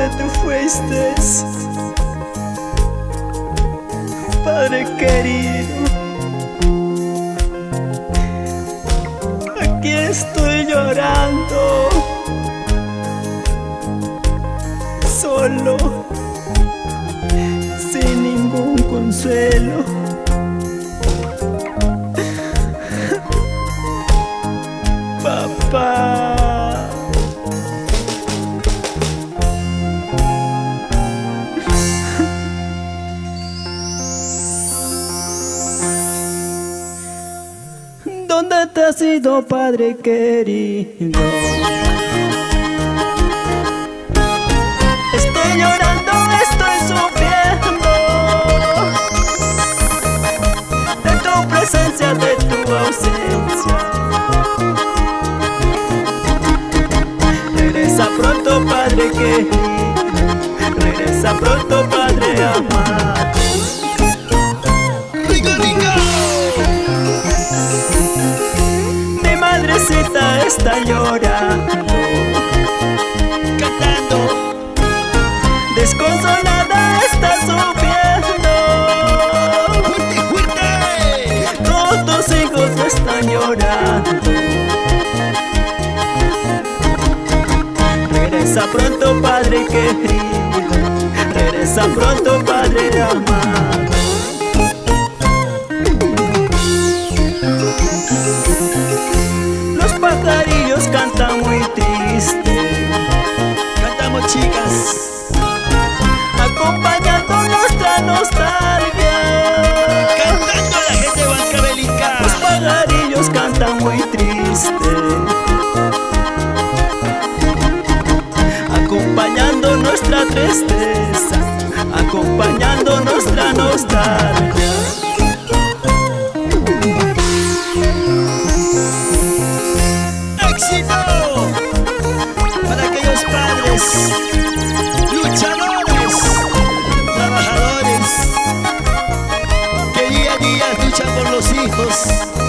tú fuiste, Padre querido. Aquí estoy llorando, solo, sin ningún consuelo. Papá. ¿Dónde te has ido, Padre querido? Estoy llorando, estoy sufriendo de tu presencia, de tu ausencia. Regresa pronto, Padre querido. Regresa pronto, Padre amado. Mi madrecita está llorando, cantando, desconsolada está sufriendo. ¡Fuerte, fuerte! Todos tus hijos están llorando. Regresa pronto, Padre querido. Regresa pronto, Padre amado. Los pajarillos cantan muy triste. Cantamos, chicas, acompañando nuestra nostalgia. Cantando a la gente huancavelica. Los pajarillos cantan muy triste, acompañando nuestra tristeza, acompañando nuestra nostalgia. ¡Éxito! Para aquellos padres, luchadores, trabajadores, que día a día luchan por los hijos.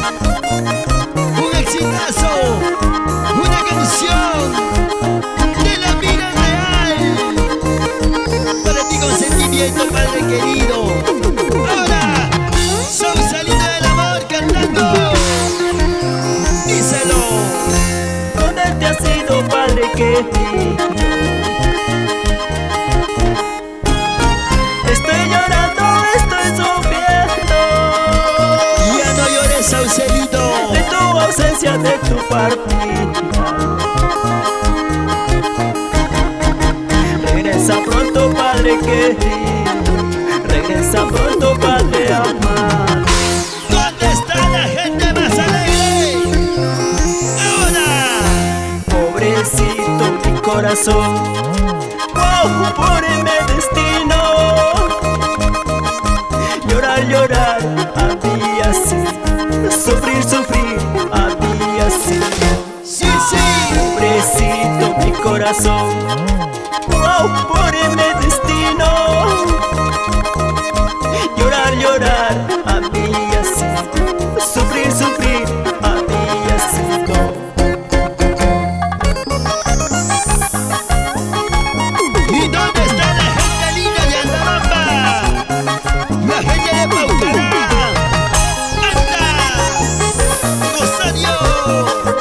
Un exitazo, una canción de la vida real. Para ti con sentimiento, Padre querido. Ahora, Sausalito del amor cantando. Díselo. ¿Dónde te has ido, Padre querido? Estoy llorando, estoy sufriendo. Ya no llores, Sausalito. De tu ausencia, de tu partida. Regresa pronto, Padre querido. Regresa pronto, Padre amado. ¿Dónde está la gente más alegre? Ahora. Pobrecito mi corazón, oh, pobre mi destino. Llorar, llorar, había sido. Sufrir, sufrir, había sido. Sí, sí. Pobrecito mi corazón, oh, pobre mi destino. Llorar, llorar, había sido. Sufrir, sufrir, había sido. ¿Y dónde está la gente linda de Andamamba? La gente de Paucará. ¡Anda! ¡Rosario!